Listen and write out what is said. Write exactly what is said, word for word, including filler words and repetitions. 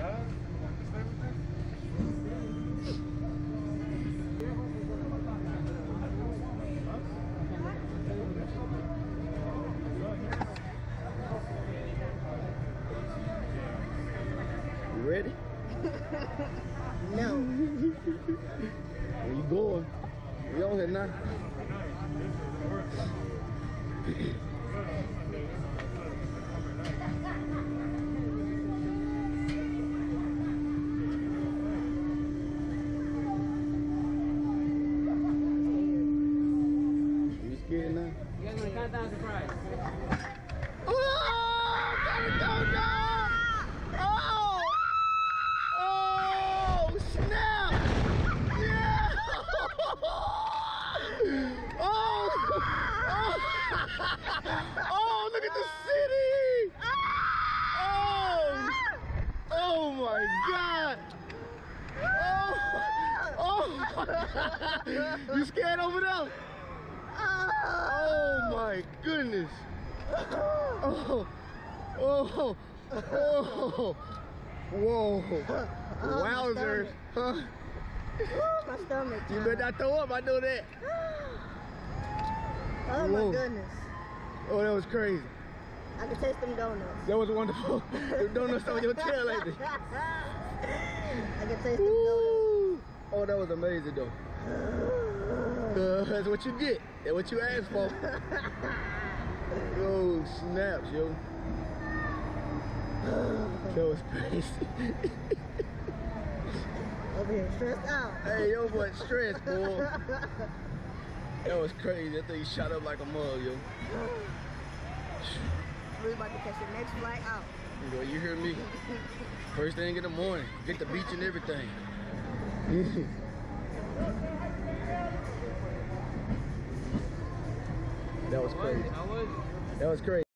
You ready? No. Where you going? We on here now. You scared now? You guys want to count down surprise? Oh! Gotta go, dog! Oh! Oh! Snap! Yeah! Oh! Oh! Oh! Look at the city! Oh! Oh my God! Oh! Oh! You scared over there? Oh my goodness! Oh! Oh! Oh! Whoa! Wowzers! Huh? My stomach. You better not throw up, I know that. Oh Whoa. my goodness. Oh, that was crazy. I can taste them donuts. That was wonderful. The donuts on your tail like this. I can taste them donuts. Woo. Oh, that was amazing though. Uh, that's what you get. That's what you asked for. Oh, snaps, yo. That was crazy. Over here, stressed out. Hey, yo, boy, stressed, boy. That was crazy. That thing shot up like a mug, yo. We're about to catch the next flight out. You know, you hear me? First thing in the morning, get the beach and everything. That was crazy. How was it? That was crazy.